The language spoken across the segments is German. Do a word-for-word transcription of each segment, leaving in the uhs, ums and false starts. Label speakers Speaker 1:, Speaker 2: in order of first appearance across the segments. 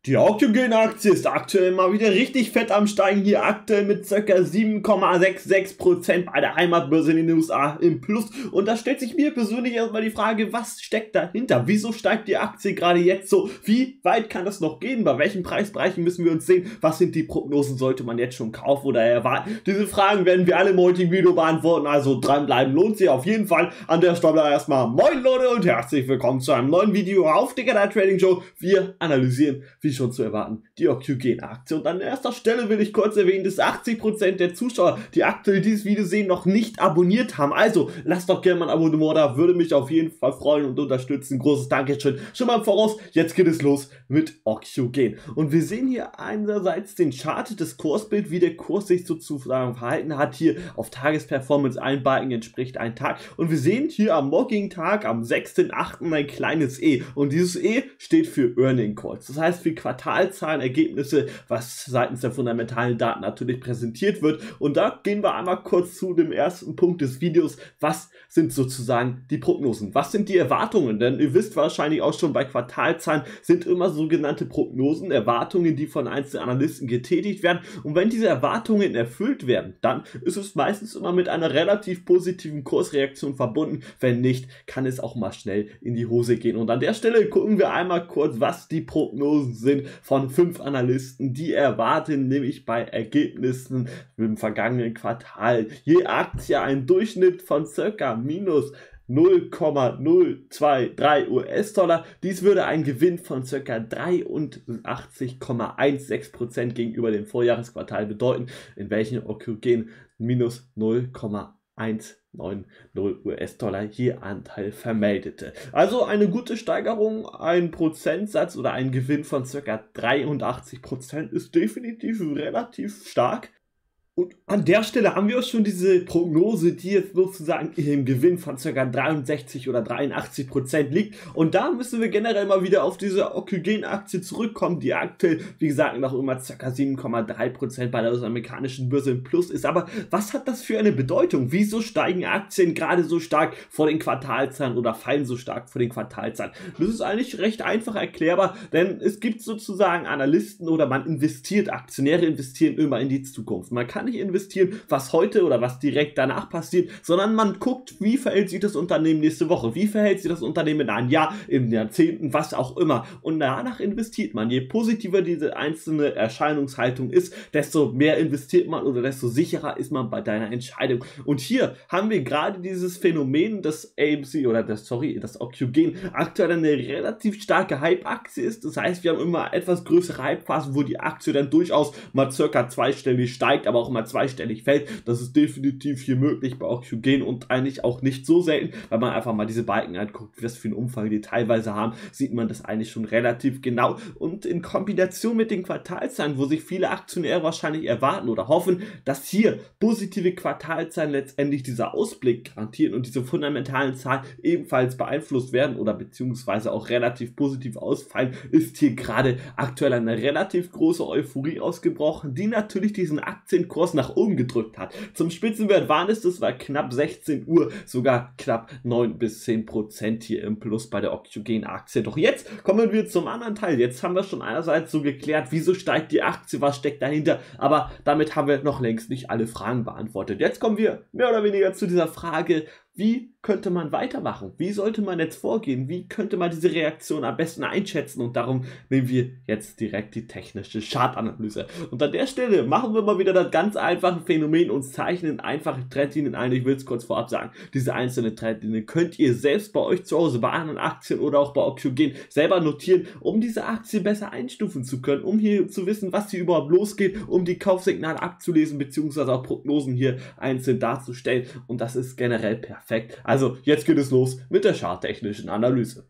Speaker 1: Die Octogene-Aktie ist aktuell mal wieder richtig fett am Steigen, hier aktuell mit ca. sieben Komma sechsundsechzig Prozent bei der Heimatbörse in den U S A im Plus. Und da stellt sich mir persönlich erstmal die Frage, was steckt dahinter? Wieso steigt die Aktie gerade jetzt so? Wie weit kann das noch gehen? Bei welchen Preisbereichen müssen wir uns sehen? Was sind die Prognosen? Sollte man jetzt schon kaufen oder erwarten? Diese Fragen werden wir alle im heutigen Video beantworten, also dranbleiben lohnt sich auf jeden Fall. An der Stelle erstmal moin Leute und herzlich willkommen zu einem neuen Video auf Digga Trading Show. Wir analysieren, wie schon zu erwarten, die Octogene-Aktie. Und an erster Stelle will ich kurz erwähnen, dass achtzig Prozent der Zuschauer, die aktuell dieses Video sehen, noch nicht abonniert haben. Also lasst doch gerne mal ein Abonnement da, würde mich auf jeden Fall freuen und unterstützen. Großes Dankeschön schon mal im Voraus. Jetzt geht es los mit Octogene. Und wir sehen hier einerseits den Chart, das Kursbild, wie der Kurs sich sozusagen verhalten hat. Hier auf Tagesperformance, ein Balken entspricht ein Tag. Und wir sehen hier am morgigen Tag, am sechsten achten ein kleines E. Und dieses E steht für Earning Calls. Das heißt für Quartalzahlen, Ergebnisse, was seitens der fundamentalen Daten natürlich präsentiert wird. Und da gehen wir einmal kurz zu dem ersten Punkt des Videos. Was sind sozusagen die Prognosen? Was sind die Erwartungen? Denn ihr wisst wahrscheinlich auch schon, bei Quartalzahlen sind immer sogenannte Prognosen, Erwartungen, die von einzelnen Analysten getätigt werden. Und wenn diese Erwartungen erfüllt werden, dann ist es meistens immer mit einer relativ positiven Kursreaktion verbunden. Wenn nicht, kann es auch mal schnell in die Hose gehen. Und an der Stelle gucken wir einmal kurz, was die Prognosen sind von fünf Analysten, die erwarten nämlich bei Ergebnissen im vergangenen Quartal je Aktie einen Durchschnitt von circa minus null Komma null zwei drei US-Dollar. Dies würde einen Gewinn von ca. dreiundachtzig Komma sechzehn Prozent gegenüber dem Vorjahresquartal bedeuten, in welchem Octogene minus null Komma eins neun null US-Dollar je Anteil vermeldete. Also eine gute Steigerung, ein Prozentsatz oder ein Gewinn von ca. dreiundachtzig Prozent ist definitiv relativ stark. Und an der Stelle haben wir auch schon diese Prognose, die jetzt sozusagen im Gewinn von ca. dreiundsechzig oder dreiundachtzig Prozent liegt. Und da müssen wir generell mal wieder auf diese Octogene-Aktie zurückkommen, die aktuell, wie gesagt, noch immer ca. sieben Komma drei Prozent bei der US-amerikanischen Börse im Plus ist. Aber was hat das für eine Bedeutung? Wieso steigen Aktien gerade so stark vor den Quartalzahlen oder fallen so stark vor den Quartalzahlen? Das ist eigentlich recht einfach erklärbar, denn es gibt sozusagen Analysten oder man investiert, Aktionäre investieren immer in die Zukunft. Man kann nicht investieren, was heute oder was direkt danach passiert, sondern man guckt, wie verhält sich das Unternehmen nächste Woche, wie verhält sich das Unternehmen in einem Jahr, in Jahrzehnten, was auch immer. Und danach investiert man. Je positiver diese einzelne Erscheinungshaltung ist, desto mehr investiert man oder desto sicherer ist man bei deiner Entscheidung. Und hier haben wir gerade dieses Phänomen, dass A M C oder das, sorry, das Octogene aktuell eine relativ starke Hype-Aktie ist. Das heißt, wir haben immer etwas größere Hype-Phasen, wo die Aktie dann durchaus mal circa zweistellig steigt, aber auch mal zweistellig fällt. Das ist definitiv hier möglich bei Octogene und eigentlich auch nicht so selten, weil man einfach mal diese Balken anguckt, was für einen Umfang die teilweise haben, sieht man das eigentlich schon relativ genau. Und in Kombination mit den Quartalzahlen, wo sich viele Aktionäre wahrscheinlich erwarten oder hoffen, dass hier positive Quartalzahlen letztendlich dieser Ausblick garantieren und diese fundamentalen Zahlen ebenfalls beeinflusst werden oder beziehungsweise auch relativ positiv ausfallen, ist hier gerade aktuell eine relativ große Euphorie ausgebrochen, die natürlich diesen Aktienkurs nach oben gedrückt hat. Zum Spitzenwert waren es, das war knapp sechzehn Uhr, sogar knapp neun bis zehn Prozent hier im Plus bei der Octogene-Aktie. Doch jetzt kommen wir zum anderen Teil. Jetzt haben wir schon einerseits so geklärt, wieso steigt die Aktie, was steckt dahinter, aber damit haben wir noch längst nicht alle Fragen beantwortet. Jetzt kommen wir mehr oder weniger zu dieser Frage, wie könnte man weitermachen? Wie sollte man jetzt vorgehen? Wie könnte man diese Reaktion am besten einschätzen? Und darum nehmen wir jetzt direkt die technische Chartanalyse. Und an der Stelle machen wir mal wieder das ganz einfache Phänomen und zeichnen einfache Trendlinien ein. Ich will es kurz vorab sagen, diese einzelnen Trendlinien könnt ihr selbst bei euch zu Hause, bei anderen Aktien oder auch bei Octogene selber notieren, um diese Aktie besser einstufen zu können, um hier zu wissen, was hier überhaupt losgeht, um die Kaufsignale abzulesen, beziehungsweise auch Prognosen hier einzeln darzustellen. Und das ist generell perfekt. Perfekt. Also jetzt geht es los mit der charttechnischen Analyse.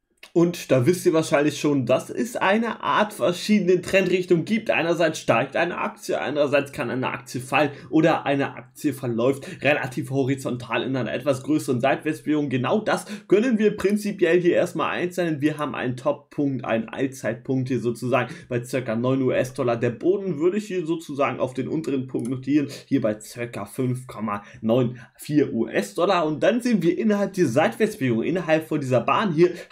Speaker 1: Und da wisst ihr wahrscheinlich schon, dass es eine Art verschiedene Trendrichtungen gibt. Einerseits steigt eine Aktie, andererseits kann eine Aktie fallen oder eine Aktie verläuft relativ horizontal in einer etwas größeren Seitwärtsbewegung. Genau das können wir prinzipiell hier erstmal einzeln. Wir haben einen Top-Punkt, einen Allzeitpunkt hier sozusagen bei ca. neun US-Dollar. Der Boden würde ich hier sozusagen auf den unteren Punkt notieren, hier bei ca. fünf Komma vierundneunzig US-Dollar. Und dann sehen wir innerhalb dieser Seitwärtsbewegung, innerhalb von dieser Bahn hier, haben wir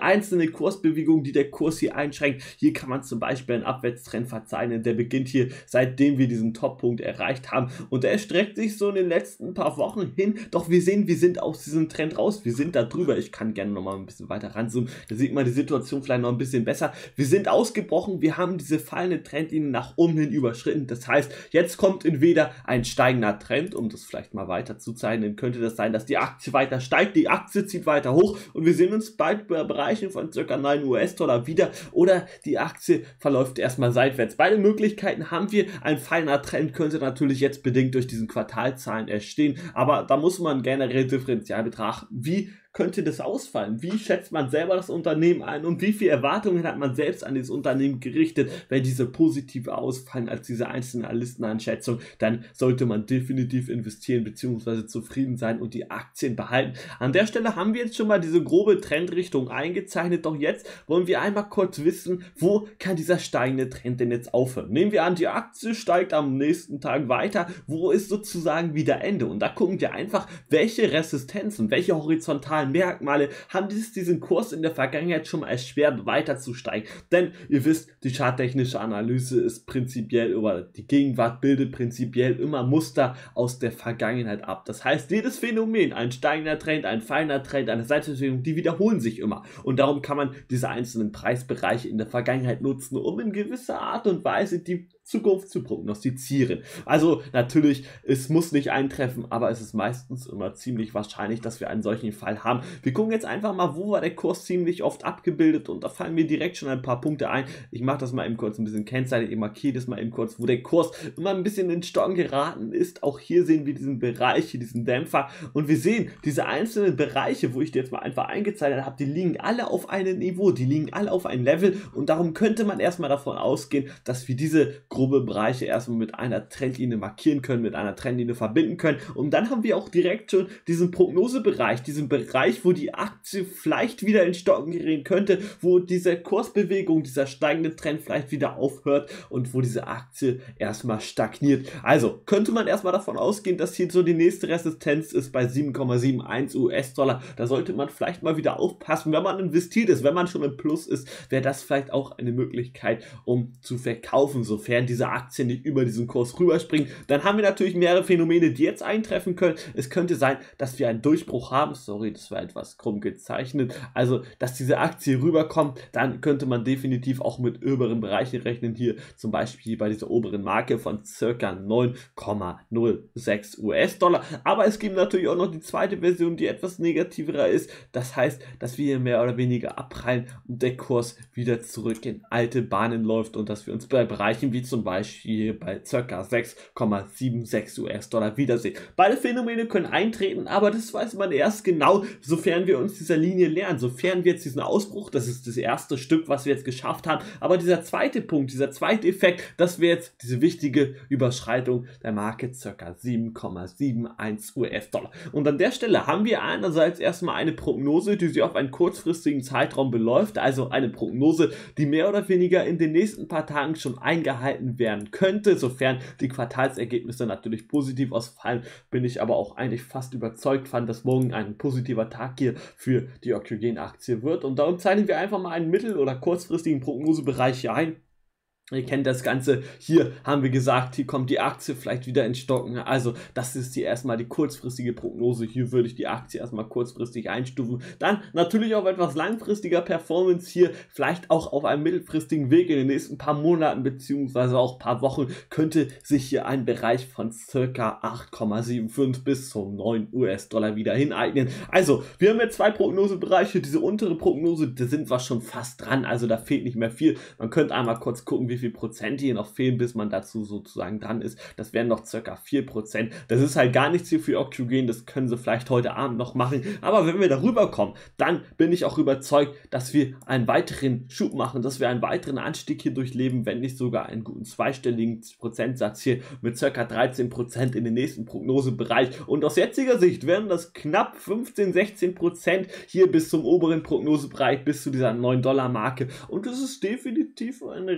Speaker 1: einzelne Kursbewegungen, die der Kurs hier einschränkt. Hier kann man zum Beispiel einen Abwärtstrend verzeichnen, der beginnt hier, seitdem wir diesen Toppunkt erreicht haben, und der erstreckt sich so in den letzten paar Wochen hin, doch wir sehen, wir sind aus diesem Trend raus, wir sind da drüber. Ich kann gerne noch mal ein bisschen weiter ranzoomen, da sieht man die Situation vielleicht noch ein bisschen besser. Wir sind ausgebrochen, wir haben diese fallende Trendlinie nach oben hin überschritten, das heißt, jetzt kommt entweder ein steigender Trend, um das vielleicht mal weiter zu zeichnen, könnte das sein, dass die Aktie weiter steigt, die Aktie zieht weiter hoch und wir sehen uns bald bei Bereichen von ca. neun US-Dollar wieder, oder die Aktie verläuft erstmal seitwärts. Beide Möglichkeiten haben wir. Ein fallender Trend könnte natürlich jetzt bedingt durch diesen Quartalzahlen entstehen, aber da muss man generell differenzial betrachten, wie könnte das ausfallen? Wie schätzt man selber das Unternehmen ein und wie viele Erwartungen hat man selbst an dieses Unternehmen gerichtet? Wenn diese positiver ausfallen als diese einzelnen Analysteneinschätzung, dann sollte man definitiv investieren bzw. zufrieden sein und die Aktien behalten. An der Stelle haben wir jetzt schon mal diese grobe Trendrichtung eingezeichnet, doch jetzt wollen wir einmal kurz wissen, wo kann dieser steigende Trend denn jetzt aufhören? Nehmen wir an, die Aktie steigt am nächsten Tag weiter, wo ist sozusagen wieder Ende? Und da gucken wir einfach, welche Resistenzen, welche horizontalen Merkmale haben dies, diesen Kurs in der Vergangenheit schon mal erschwert weiter zu steigen. Denn ihr wisst, die charttechnische Analyse ist prinzipiell, oder die Gegenwart bildet prinzipiell immer Muster aus der Vergangenheit ab. Das heißt, jedes Phänomen, ein steigender Trend, ein fallender Trend, eine Seitwärtsbewegung, die wiederholen sich immer. Und darum kann man diese einzelnen Preisbereiche in der Vergangenheit nutzen, um in gewisser Art und Weise die Zukunft zu prognostizieren. Also natürlich, es muss nicht eintreffen, aber es ist meistens immer ziemlich wahrscheinlich, dass wir einen solchen Fall haben. Wir gucken jetzt einfach mal, wo war der Kurs ziemlich oft abgebildet, und da fallen mir direkt schon ein paar Punkte ein. Ich mache das mal eben kurz ein bisschen kennzeichnen, ich markiere das mal eben kurz, wo der Kurs immer ein bisschen in Stocken geraten ist. Auch hier sehen wir diesen Bereich, hier diesen Dämpfer, und wir sehen diese einzelnen Bereiche, wo ich die jetzt mal einfach eingezeichnet habe, die liegen alle auf einem Niveau, die liegen alle auf einem Level, und darum könnte man erstmal davon ausgehen, dass wir diese grobe Bereiche erstmal mit einer Trendlinie markieren können, mit einer Trendlinie verbinden können, und dann haben wir auch direkt schon diesen Prognosebereich, diesen Bereich, wo die Aktie vielleicht wieder in Stocken geraten könnte, wo diese Kursbewegung, dieser steigende Trend vielleicht wieder aufhört und wo diese Aktie erstmal stagniert. Also könnte man erstmal davon ausgehen, dass hier so die nächste Resistenz ist bei sieben Komma einundsiebzig US-Dollar. Da sollte man vielleicht mal wieder aufpassen, wenn man investiert ist, wenn man schon im Plus ist, wäre das vielleicht auch eine Möglichkeit, um zu verkaufen, sofern diese Aktien nicht über diesen Kurs rüberspringen. Dann haben wir natürlich mehrere Phänomene, die jetzt eintreffen können. Es könnte sein, dass wir einen Durchbruch haben. Sorry, das war etwas krumm gezeichnet. Also, dass diese Aktie rüberkommt, dann könnte man definitiv auch mit oberen Bereichen rechnen. Hier zum Beispiel bei dieser oberen Marke von ca. neun Komma null sechs US-Dollar. Aber es gibt natürlich auch noch die zweite Version, die etwas negativer ist. Das heißt, dass wir hier mehr oder weniger abprallen und der Kurs wieder zurück in alte Bahnen läuft und dass wir uns bei Bereichen wie zum Beispiel bei ca. sechs Komma sechsundsiebzig US-Dollar wiedersehen. Beide Phänomene können eintreten, aber das weiß man erst genau, sofern wir uns dieser Linie lernen, sofern wir jetzt diesen Ausbruch, das ist das erste Stück, was wir jetzt geschafft haben, aber dieser zweite Punkt, dieser zweite Effekt, das wäre jetzt diese wichtige Überschreitung der Marke ca. sieben Komma einundsiebzig US-Dollar. Und an der Stelle haben wir einerseits erstmal eine Prognose, die sich auf einen kurzfristigen Zeitraum beläuft, also eine Prognose, die mehr oder weniger in den nächsten paar Tagen schon eingehalten werden könnte, sofern die Quartalsergebnisse natürlich positiv ausfallen, bin ich aber auch eigentlich fast überzeugt von, dass morgen ein positiver Tag hier für die Occugen-Aktie wird, und darum zeichnen wir einfach mal einen mittel- oder kurzfristigen Prognosebereich hier ein. Ihr kennt das Ganze, hier haben wir gesagt, hier kommt die Aktie vielleicht wieder in Stocken, also das ist hier erstmal die kurzfristige Prognose, hier würde ich die Aktie erstmal kurzfristig einstufen, dann natürlich auf etwas langfristiger Performance hier, vielleicht auch auf einem mittelfristigen Weg in den nächsten paar Monaten beziehungsweise auch paar Wochen könnte sich hier ein Bereich von ca. acht Komma fünfundsiebzig bis zum neun US-Dollar wieder hineignen. Also, wir haben jetzt zwei Prognosebereiche, diese untere Prognose, da sind wir schon fast dran, also da fehlt nicht mehr viel, man könnte einmal kurz gucken, wie wie viel Prozent hier noch fehlen, bis man dazu sozusagen dran ist. Das wären noch circa vier Prozent. Das ist halt gar nicht so viel Occugen, das können sie vielleicht heute Abend noch machen. Aber wenn wir darüber kommen, dann bin ich auch überzeugt, dass wir einen weiteren Schub machen, dass wir einen weiteren Anstieg hier durchleben, wenn nicht sogar einen guten zweistelligen Prozentsatz hier mit circa dreizehn Prozent in den nächsten Prognosebereich. Und aus jetziger Sicht wären das knapp fünfzehn, sechzehn Prozent hier bis zum oberen Prognosebereich, bis zu dieser neun Dollar Marke. Und das ist definitiv eine relativ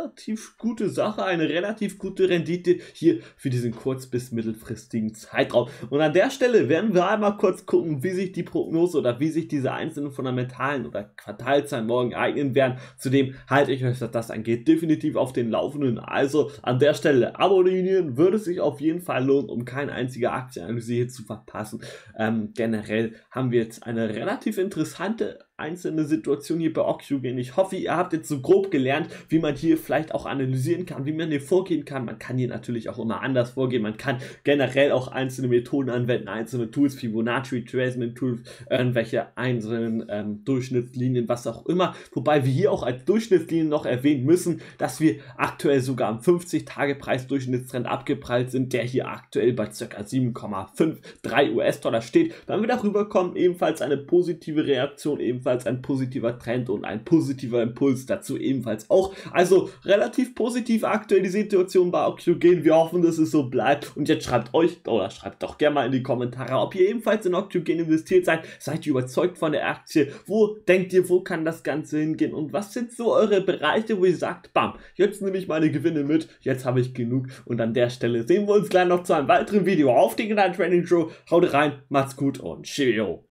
Speaker 1: relativ gute Sache, eine relativ gute Rendite hier für diesen kurz- bis mittelfristigen Zeitraum. Und an der Stelle werden wir einmal kurz gucken, wie sich die Prognose oder wie sich diese einzelnen fundamentalen oder Quartalzahlen morgen eignen werden. Zudem halte ich euch, was das angeht, definitiv auf den Laufenden. Also an der Stelle abonnieren würde sich auf jeden Fall lohnen, um keine einzige Aktienanalyse hier zu verpassen. Ähm, generell haben wir jetzt eine relativ interessante einzelne Situation hier bei Octogene. Ich hoffe, ihr habt jetzt so grob gelernt, wie man hier vielleicht auch analysieren kann, wie man hier vorgehen kann. Man kann hier natürlich auch immer anders vorgehen. Man kann generell auch einzelne Methoden anwenden, einzelne Tools, Fibonacci, Tracement Tools, irgendwelche einzelnen ähm, Durchschnittslinien, was auch immer. Wobei wir hier auch als Durchschnittslinien noch erwähnen müssen, dass wir aktuell sogar am fünfzig-Tage-Preis-Durchschnittstrend abgeprallt sind, der hier aktuell bei ca. sieben Komma drei US-Dollar steht. Wenn wir darüber kommen, ebenfalls eine positive Reaktion, ebenfalls ein positiver Trend und ein positiver Impuls dazu ebenfalls auch. Also relativ positiv aktuell die Situation bei Octogene. Wir hoffen, dass es so bleibt. Und jetzt schreibt euch oder schreibt doch gerne mal in die Kommentare, ob ihr ebenfalls in Octogene investiert seid. Seid ihr überzeugt von der Aktie? Wo denkt ihr, wo kann das Ganze hingehen? Und was sind so eure Bereiche, wo ihr sagt, bam, jetzt nehme ich meine Gewinne mit, jetzt habe ich genug. Und an der Stelle sehen wir uns gleich noch zu einem weiteren Video auf die General Trading Show. Haut rein, macht's gut und Cheerio.